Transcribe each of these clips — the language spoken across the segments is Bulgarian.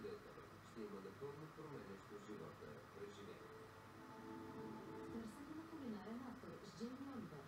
приятели. Ще има напълно променящо живота преживение. В търсене на кулинарен автор с Джейми Оливър.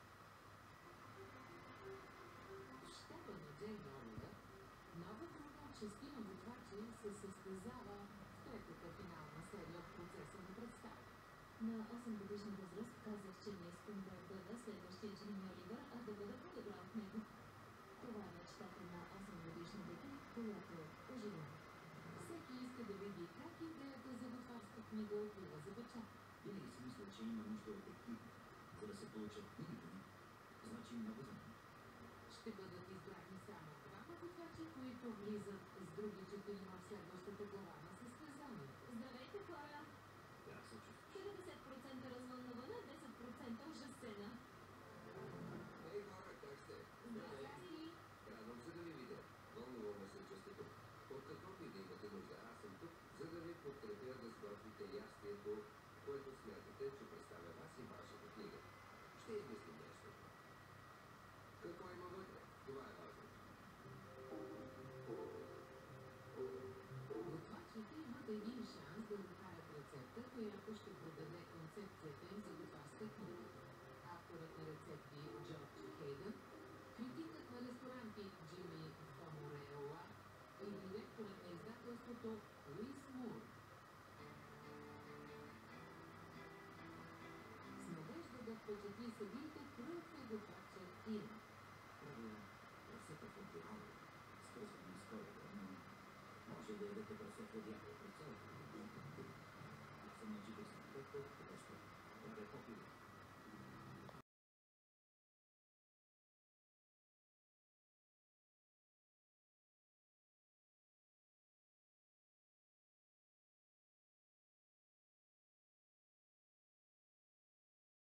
В щаба на Джейми Оливър нова група от 6 готвачи се състезава в третата финална серия от процеса на представа. На 8 годишна възраст казах, че не искам да бъда следващия Джейми Оливър, а да бъда по-добра от него. Това е мечтата на 8 годишна дете, която оживява. Всеки иска да види как идеята за готварска книга отива за печат. Винаги си мисля, че има нужда от екип, за да се получат книгите ми. Значи много за мен. Ще бъдат избрани само двама готвачи, които влизат с други 4 в следващата глава на състезанието. Здравейте, хора! Как се чувстваш? 70% развълнувана, 10% ужасена. Ей, хора, как сте? Здравейте! Радвам се да ви видя. Вълнуваме се, че сте тук. От каквото и да имате нужда, аз съм тук, за да ви подкрепя да сготвите ястието, което смятате, че представя вас и вашата книга. Ще измислим нещо. Какво има вътре? Това е важно. Готвачите имат един шанс да докарат рецепта, която ще продаде концепцията им за готварска книга. Авторът на рецепти Джордж Хейдън, критикът на ресторанти Джимми Фамореола и директорът на издателството Луис Мур. С надежда да впечатли съдиите, пръв е готвачът Ина. Правя прасета в отбирала, свързвам историята, но може да ядете прасета дявол през цялото.